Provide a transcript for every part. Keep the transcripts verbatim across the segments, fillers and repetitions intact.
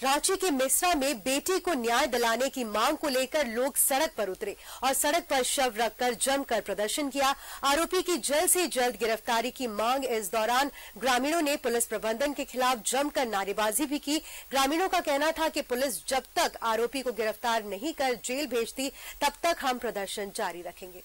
रांची के मिश्रा में बेटी को न्याय दिलाने की मांग को लेकर लोग सड़क पर उतरे और सड़क पर शव रखकर जमकर प्रदर्शन किया। आरोपी की जल्द से जल्द गिरफ्तारी की मांग। इस दौरान ग्रामीणों ने पुलिस प्रबंधन के खिलाफ जमकर नारेबाजी भी की। ग्रामीणों का कहना था कि पुलिस जब तक आरोपी को गिरफ्तार नहीं कर जेल भेजती तब तक हम प्रदर्शन जारी रखेंगे।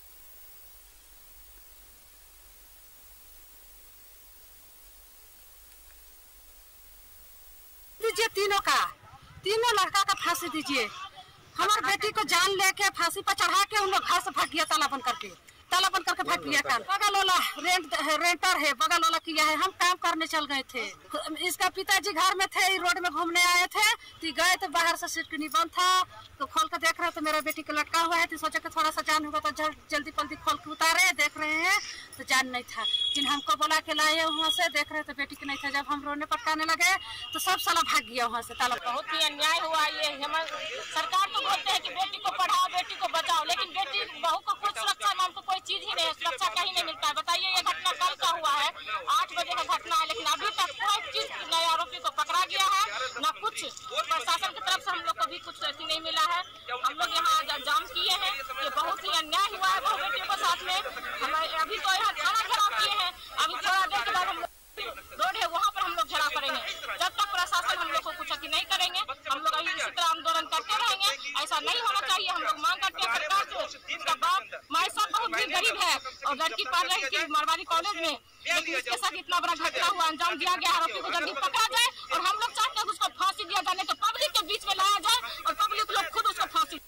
दीजिए तीनों का तीनों लड़का का फांसी दीजिए। हमारी बेटी को जान लेके फांसी पर चढ़ा के उन लोग घर से भाग गया, ताला बंद करके ताला बंद करके भाग गया। कल बगल वाला रेंट रेंटर है, बगल वाला किया है। हम काम करने चल गए थे, इसका पिताजी घर में थे, रोड में घूमने आए थे तो गए तो बाहर से सिटकनी बंद था तो खोल कर देख रहे तो मेरा बेटी को लटका हुआ है तो सोचा कि थोड़ा सा जान होगा तो जल्दी जल्दी खोल के उतारे, देख रहे हैं तो जान नहीं था। लेकिन हमको बोला के लाए वहाँ से, देख रहे तो बेटी की नहीं था। जब हम रोने पटकाने लगे तो सब साला भाग गया वहाँ से। ताला बहुत ही अन्याय हुआ। ये सरकार तो बोलते हैं कि बेटी को पढ़ाओ, बेटी को बचाओ, लेकिन बेटी बहू को कुछ सुरक्षा नाम को कोई चीज ही नहीं है, सुरक्षा कहीं नहीं मिलता है। बताइए, ये घटना कल का हुआ है, आठ बजे का घटना है, लेकिन अभी तक कोई चीज नए आरोपी को पकड़ा गया है न कुछ प्रशासन की तरफ से हम लोग को भी कुछ ऐसी नहीं मिला है। हम लोग यहाँ जाम किए हैं, ये बहुत ही अन्याय हुआ है बहु बेटियों के साथ में। हमारे अभी तो यहाँ थाना घेराव किए हैं, अभी थोड़ा देर के बाद हम रोड है वहाँ पर हम लोग घेराव करेंगे। जब तक प्रशासन हम लोग को कुछ नहीं करेंगे हम लोग अभी इसी तरह आंदोलन करते रहेंगे। ऐसा नहीं होना चाहिए। हम लोग मांग करते हैं सरकार से। इसका बाप माए साहब बहुत भी गरीब है और लड़की पढ़ रही थी मारवाड़ी कॉलेज में, लेकिन इसके साथ इतना बड़ा घटना हुआ, अंजाम दिया गया। आरोपी को जल्दी पकड़ा जाए और हम लोग चाहते हैं उसको फांसी दिया जाने तो पब्लिक के बीच में लाया जाए और पब्लिक लोग खुद उसको फांसी।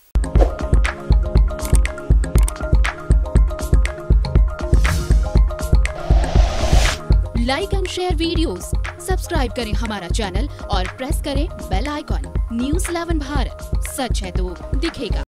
Like and share videos, subscribe करें हमारा चैनल और प्रेस करें bell icon. News eleven Bharat, सच है तो दिखेगा।